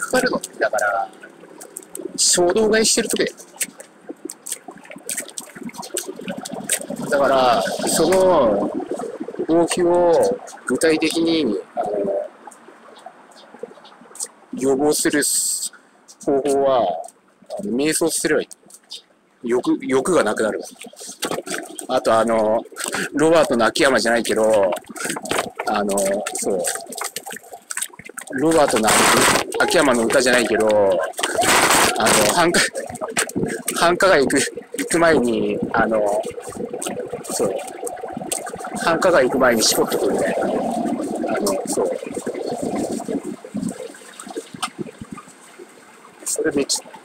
かかるのって、だから、衝動買いしてる時だよ。だから、その動機を具体的に予防する方法は、瞑想すればいい。欲がなくなる。あとロバートの秋山じゃないけど、そう。ロバートの秋山の歌じゃないけど、繁華街行く前に、そう。繁華街行く前にしこっとくみたいな。そう。それで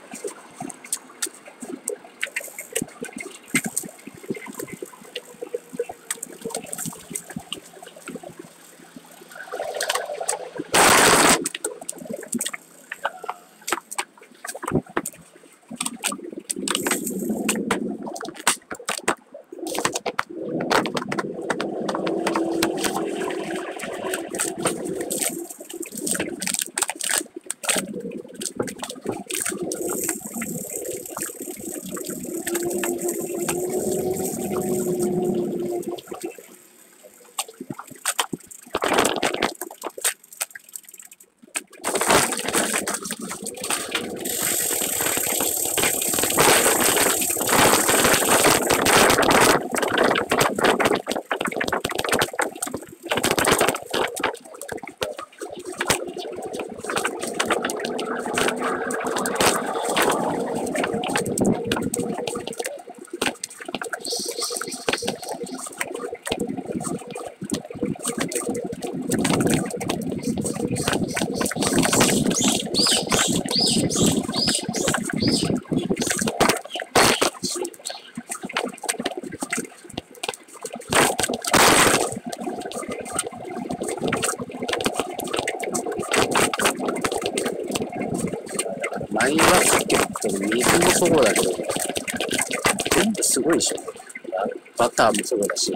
マイバスケットの水もそうだけど、全部すごいでしょ。バターもそうだし。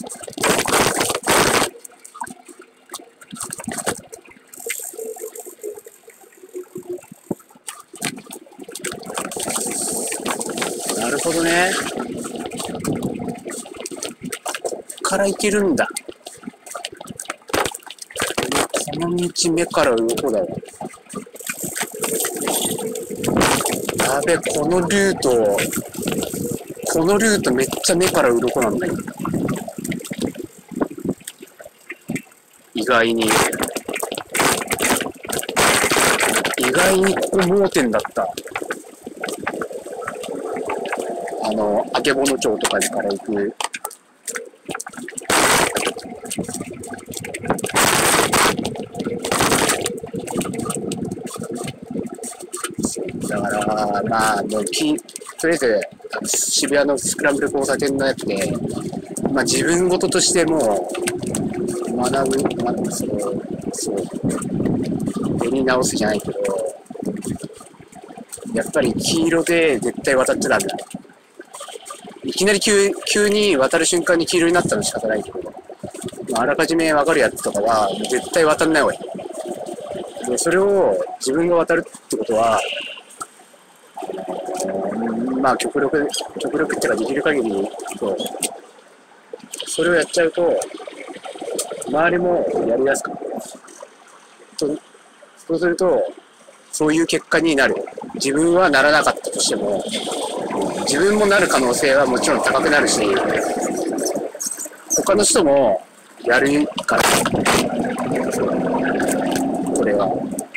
なるほどね。こっから行けるんだ。この道目から鱗だわ。やべ、このルートめっちゃ目から鱗なんだよ。意外にここ盲点だった。あけぼの町とかから行く。だから、まあ、もうとりあえず、渋谷のスクランブル交差点のやつで、まあ自分事としても、そう、絵に直すじゃないけど、やっぱり黄色で絶対渡っちゃダメだ。いきなり急に渡る瞬間に黄色になったの仕方ないけど、まあ、あらかじめ分かるやつとかは、絶対渡んない方がいい。で、それを自分が渡るってことは、まあ極力っていうかできる限り、それをやっちゃうと、周りもやりやすくなる。そうすると、そういう結果になる。自分はならなかったとしても、自分もなる可能性はもちろん高くなるし、他の人もやるから、これは。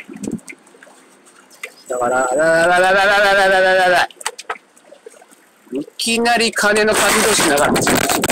だから、いきなり金の感動しながら、